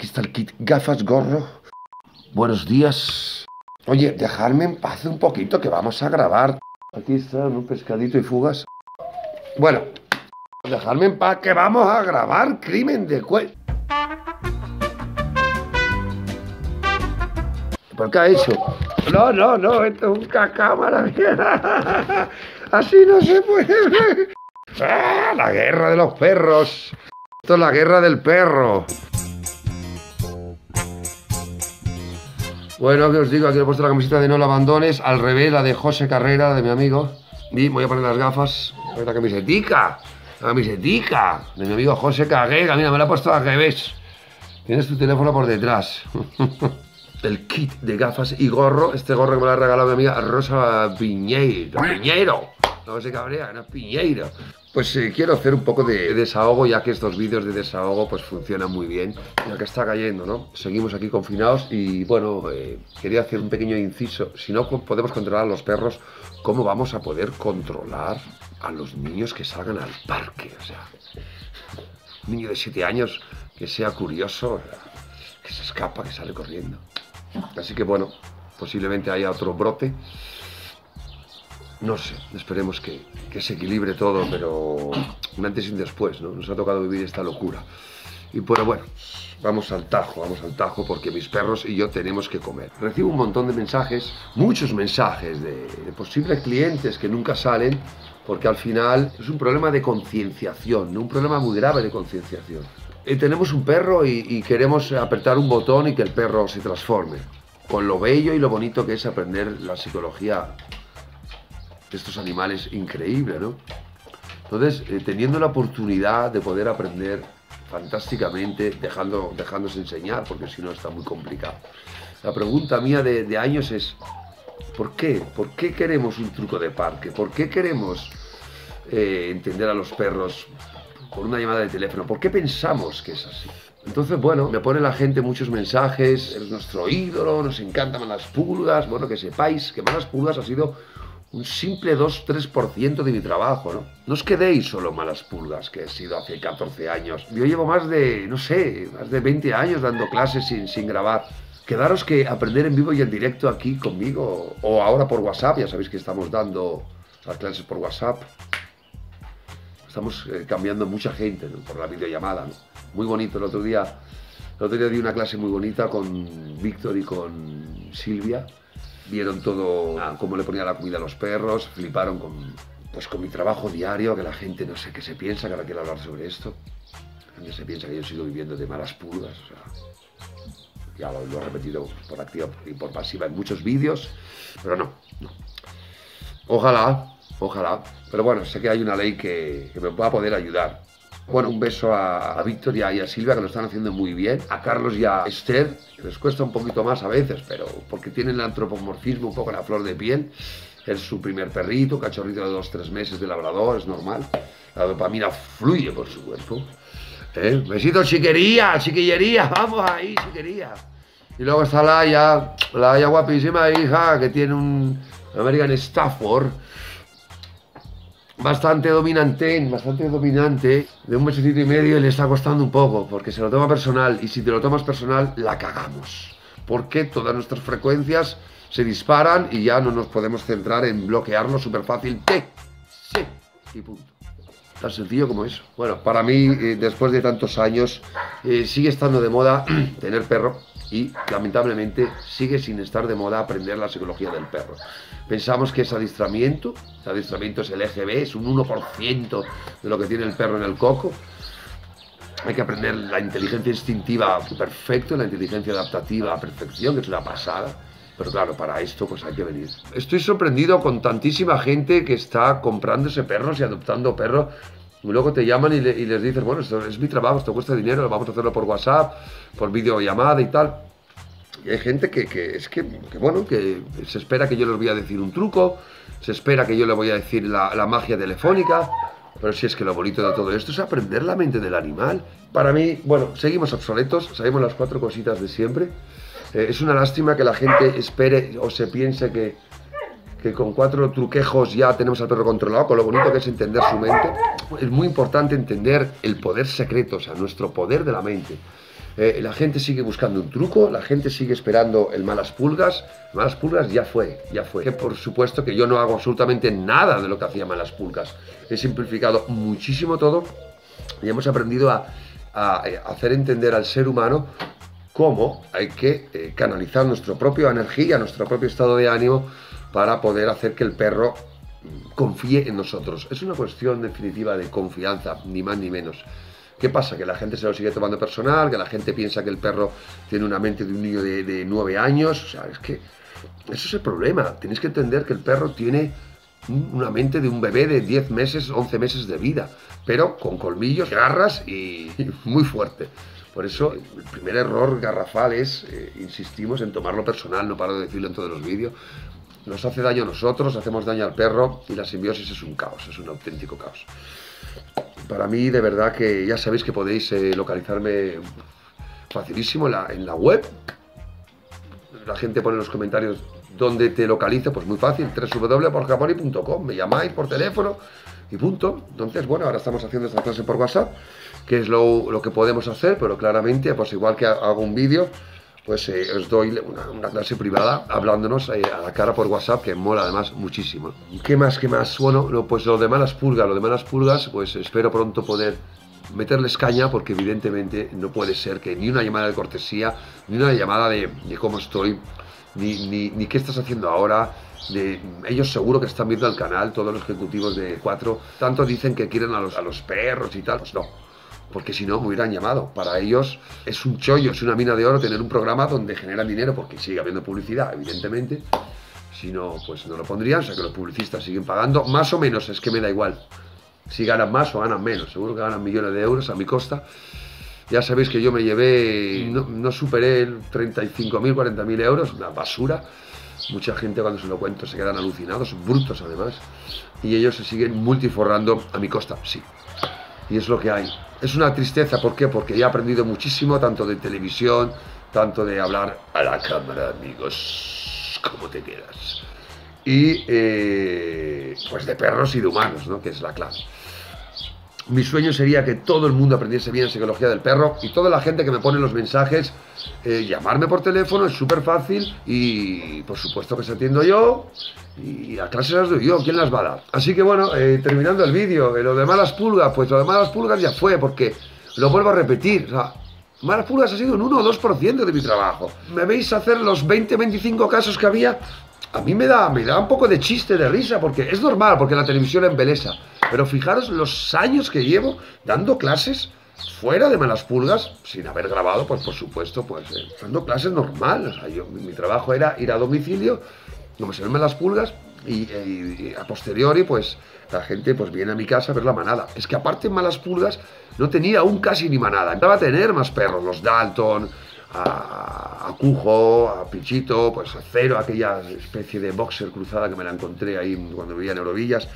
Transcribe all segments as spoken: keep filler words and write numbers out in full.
está el kit gafas gorro. Buenos días. Oye, dejadme en paz un poquito que vamos a grabar. Aquí están un pescadito y fugas. Bueno, dejadme en paz que vamos a grabar Crimen de Cuello. ¿Por qué ha hecho? No, no, no, esto es un cacao maravilloso. Así no se puede. ¡Ah, la guerra de los perros! Esto es la guerra del perro. Bueno, que os digo, aquí he puesto la camiseta de No la abandones, al revés, la de José Carrera, de mi amigo. Y voy a poner las gafas, la camisetica, la camisetica de mi amigo José Carrera. Mira, me la he puesto al revés. Tienes tu teléfono por detrás. El kit de gafas y gorro, este gorro que me lo ha regalado mi amiga Rosa Piñeiro. Piñeiro, no se cabrea, no es Piñeiro. Pues eh, quiero hacer un poco de desahogo, ya que estos vídeos de desahogo pues funcionan muy bien, ya que está cayendo, ¿no? Seguimos aquí confinados y bueno, eh, quería hacer un pequeño inciso. Si no podemos controlar a los perros, ¿cómo vamos a poder controlar a los niños que salgan al parque? O sea, un niño de siete años que sea curioso, que se escapa, que sale corriendo. Así que bueno, posiblemente haya otro brote. No sé, esperemos que, que se equilibre todo, pero un antes y un después, ¿no? Nos ha tocado vivir esta locura. Y bueno, bueno, vamos al tajo, vamos al tajo, porque mis perros y yo tenemos que comer. Recibo un montón de mensajes, muchos mensajes de, de posibles clientes que nunca salen, porque al final es un problema de concienciación, ¿no? Un problema muy grave de concienciación. Eh, tenemos un perro y, y queremos apretar un botón y que el perro se transforme. Con lo bello y lo bonito que es aprender la psicología de estos animales, increíble, ¿no? Entonces, eh, teniendo la oportunidad de poder aprender fantásticamente, dejando, dejándose enseñar, porque si no está muy complicado. La pregunta mía de, de años es, ¿por qué? ¿Por qué queremos un truco de parque? ¿Por qué queremos eh, entender a los perros por una llamada de teléfono? ¿Por qué pensamos que es así? Entonces, bueno, me pone la gente muchos mensajes, es nuestro ídolo, nos encantan Malas Pulgas. Bueno, que sepáis que Malas Pulgas ha sido un simple dos tres por ciento de mi trabajo, ¿no? No os quedéis solo Malas Pulgas, que he sido hace catorce años. Yo llevo más de, no sé, más de veinte años dando clases sin, sin grabar. Quedaros que aprender en vivo y en directo aquí conmigo, o ahora por WhatsApp, ya sabéis que estamos dando las clases por WhatsApp. Estamos eh, cambiando mucha gente, ¿no? Por la videollamada, ¿no? Muy bonito. El otro día, el otro día di una clase muy bonita con Víctor y con Silvia. Vieron todo, ah, cómo le ponía la comida a los perros, fliparon con, pues, con mi trabajo diario, que la gente no sé qué se piensa, que ahora quiero hablar sobre esto. La gente se piensa que yo sigo viviendo de Malas Pulgas, o sea, ya lo, lo he repetido por activa y por pasiva en muchos vídeos, pero no, no. Ojalá, ojalá, pero bueno, sé que hay una ley que, que me va a poder ayudar. Bueno, un beso a, a Víctor y a, y a Silvia, que lo están haciendo muy bien. A Carlos y a Esther, que les cuesta un poquito más a veces, pero porque tienen el antropomorfismo un poco en la flor de piel. Es su primer perrito, cachorrito de dos tres meses de labrador, es normal. La dopamina fluye por su cuerpo. ¿Eh? Besitos, chiquería, chiquillería, vamos ahí, chiquería. Y luego está Laia, Laia guapísima hija, que tiene un American Stafford. Bastante dominante, bastante dominante, de un mesecito y medio, y le está costando un poco, porque se lo toma personal, y si te lo tomas personal, la cagamos. Porque todas nuestras frecuencias se disparan y ya no nos podemos centrar en bloquearlo súper fácil. T, sí, y punto. Tan sencillo como eso. Bueno, para mí, eh, después de tantos años, eh, sigue estando de moda tener perro, y lamentablemente sigue sin estar de moda aprender la psicología del perro. Pensamos que es adiestramiento, el adiestramiento es el E G B, es un uno por ciento de lo que tiene el perro en el coco. Hay que aprender la inteligencia instintiva perfecto, la inteligencia adaptativa a perfección, que es una pasada. Pero claro, para esto pues hay que venir. Estoy sorprendido con tantísima gente que está comprándose perros y adoptando perros. Y luego te llaman y, le, y les dices, bueno, esto es mi trabajo, esto cuesta dinero, vamos a hacerlo por WhatsApp, por videollamada y tal. Y hay gente que, que es que, que, bueno, que se espera que yo les voy a decir un truco, se espera que yo le voy a decir la, la magia telefónica, pero si es que lo bonito de todo esto es aprender la mente del animal. Para mí, bueno, seguimos obsoletos, sabemos las cuatro cositas de siempre. Eh, es una lástima que la gente espere o se piense que, que con cuatro truquejos ya tenemos al perro controlado, con lo bonito que es entender su mente. Es muy importante entender el poder secreto, o sea, nuestro poder de la mente. Eh, la gente sigue buscando un truco, la gente sigue esperando el malas pulgas. Malas pulgas ya fue, ya fue. Que por supuesto que yo no hago absolutamente nada de lo que hacía malas pulgas. He simplificado muchísimo todo y hemos aprendido a, a, a hacer entender al ser humano cómo hay que eh, canalizar nuestra propia energía, nuestro propio estado de ánimo para poder hacer que el perro confíe en nosotros. Es una cuestión definitiva de confianza, ni más ni menos. ¿Qué pasa? Que la gente se lo sigue tomando personal, que la gente piensa que el perro tiene una mente de un niño de, de nueve años. O sea, es que eso es el problema. Tenéis que entender que el perro tiene una mente de un bebé de diez meses, once meses de vida, pero con colmillos, garras y, y muy fuerte. Por eso, el primer error garrafal es, eh, insistimos, en tomarlo personal, no paro de decirlo en todos los vídeos. Nos hace daño a nosotros, hacemos daño al perro y la simbiosis es un caos, es un auténtico caos. Para mí, de verdad que ya sabéis que podéis eh, localizarme facilísimo en la, en la web. La gente pone en los comentarios dónde te localiza, pues muy fácil, doble u doble u doble u punto porcaponi punto com. Me llamáis por teléfono y punto. Entonces, bueno, ahora estamos haciendo esta clase por WhatsApp, que es lo, lo que podemos hacer, pero claramente, pues igual que hago un vídeo, pues eh, os doy una, una clase privada hablándonos eh, a la cara por WhatsApp, que mola además muchísimo. ¿Qué más, qué más? Bueno, lo, pues lo de malas pulgas, lo de malas pulgas, pues espero pronto poder meterles caña, porque evidentemente no puede ser que ni una llamada de cortesía, ni una llamada de, de cómo estoy, ni, ni, ni qué estás haciendo ahora. De, ellos seguro que están viendo el canal, todos los ejecutivos de cuatro, tanto dicen que quieren a los, a los perros y tal, pues no, porque si no me hubieran llamado. Para ellos es un chollo, es una mina de oro tener un programa donde generan dinero, porque sigue habiendo publicidad, evidentemente. Si no, pues no lo pondrían, o sea que los publicistas siguen pagando, más o menos, es que me da igual si ganan más o ganan menos, seguro que ganan millones de euros a mi costa. Ya sabéis que yo me llevé, no, no superé el treinta y cinco mil, cuarenta mil euros, una basura. Mucha gente cuando se lo cuento se quedan alucinados, brutos además, y ellos se siguen multiforrando a mi costa, sí. Y es lo que hay. Es una tristeza, ¿por qué? Porque he aprendido muchísimo, tanto de televisión, tanto de hablar a la cámara, amigos, ¿cómo te quedas? Y eh, pues de perros y de humanos, ¿no? Que es la clave. Mi sueño sería que todo el mundo aprendiese bien psicología del perro, y toda la gente que me pone los mensajes, eh, llamarme por teléfono, es súper fácil, y por supuesto que se atiendo yo, y a clases las doy yo, ¿quién las va a dar? Así que bueno, eh, terminando el vídeo, eh, lo de malas pulgas, pues lo de malas pulgas ya fue, porque lo vuelvo a repetir, o sea, malas pulgas ha sido un uno o dos por ciento de mi trabajo. ¿Me veis hacer los veinte, veinticinco casos que había? A mí me da, me da un poco de chiste, de risa, porque es normal, porque la televisión embelesa. Pero fijaros los años que llevo dando clases fuera de malas pulgas, sin haber grabado, pues por supuesto, pues eh, dando clases normal. O sea, yo, mi trabajo era ir a domicilio, como se ven malas pulgas, y, y, y a posteriori, pues la gente pues viene a mi casa a ver la manada. Es que aparte en malas pulgas no tenía aún casi ni manada. Empezaba a tener más perros, los Dalton, a, a Cujo, a Pichito, pues a Cero, aquella especie de boxer cruzada que me la encontré ahí cuando vivía en Eurovillas.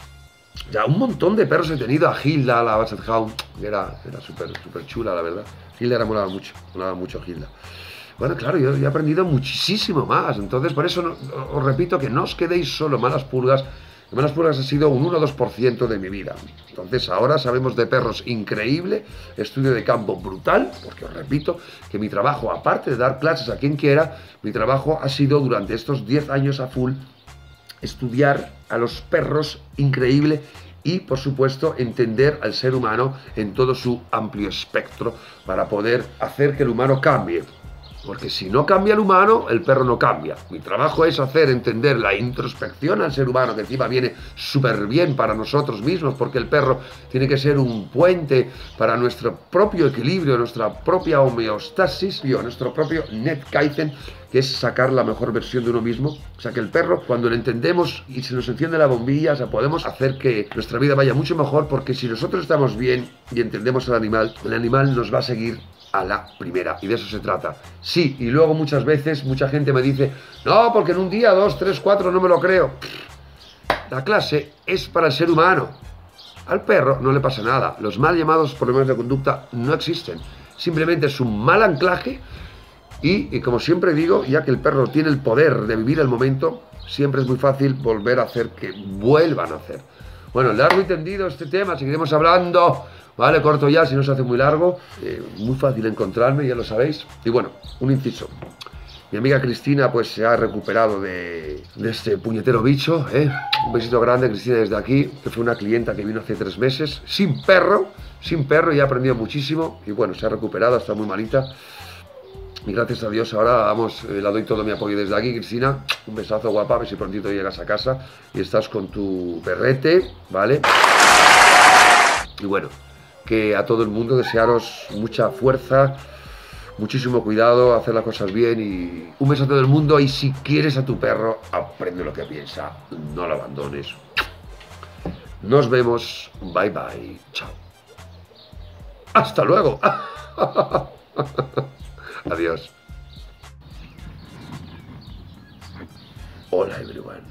Ya un montón de perros he tenido, a Hilda, la Basset Hound, que era, era súper súper chula, la verdad. Hilda era molaba mucho, molaba mucho Hilda. Bueno, claro, yo, yo he aprendido muchísimo más, entonces por eso no, os repito que no os quedéis solo malas pulgas. Malas pulgas ha sido un uno o dos por ciento de mi vida. Entonces ahora sabemos de perros increíble, estudio de campo brutal, porque os repito que mi trabajo, aparte de dar clases a quien quiera, mi trabajo ha sido durante estos diez años a full estudiar a los perros increíble y, por supuesto, entender al ser humano en todo su amplio espectro para poder hacer que el humano cambie. Porque si no cambia el humano, el perro no cambia. Mi trabajo es hacer entender la introspección al ser humano, que encima viene súper bien para nosotros mismos, porque el perro tiene que ser un puente para nuestro propio equilibrio, nuestra propia homeostasis, y nuestro propio Net Kaizen, que es sacar la mejor versión de uno mismo. O sea que el perro, cuando lo entendemos y se nos enciende la bombilla, o sea, podemos hacer que nuestra vida vaya mucho mejor, porque si nosotros estamos bien y entendemos al animal, el animal nos va a seguir a la primera, y de eso se trata. Sí, y luego muchas veces mucha gente me dice, no, porque en un día, dos, tres, cuatro no me lo creo. La clase es para el ser humano. Al perro no le pasa nada. Los mal llamados problemas de conducta no existen. Simplemente es un mal anclaje y, y como siempre digo, ya que el perro tiene el poder de vivir el momento, siempre es muy fácil volver a hacer que vuelvan a hacer. Bueno, largo y tendido este tema, seguiremos hablando Vale, corto ya, si no se hace muy largo. Eh, muy fácil encontrarme, ya lo sabéis. Y bueno, un inciso. Mi amiga Cristina pues se ha recuperado de, de este puñetero bicho, ¿eh? Un besito grande, Cristina, desde aquí, que fue una clienta que vino hace tres meses, sin perro, sin perro, y ha aprendido muchísimo. Y bueno, se ha recuperado, está muy malita. Y gracias a Dios ahora vamos, eh, le doy todo mi apoyo desde aquí, Cristina. Un besazo, guapa, a ver si prontito llegas a casa y estás con tu perrete, ¿vale? Y bueno, que a todo el mundo desearos mucha fuerza, muchísimo cuidado, hacer las cosas bien y un beso a todo el mundo. Y si quieres a tu perro, aprende lo que piensa, no lo abandones. Nos vemos, bye bye, chao. Hasta luego. Adiós. Hola everyone.